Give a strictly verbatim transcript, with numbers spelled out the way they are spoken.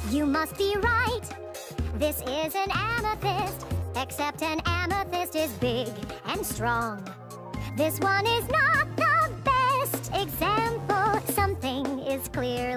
You must be right. This is an amethyst, except an amethyst is big and strong. This one is not the best example. Something is clear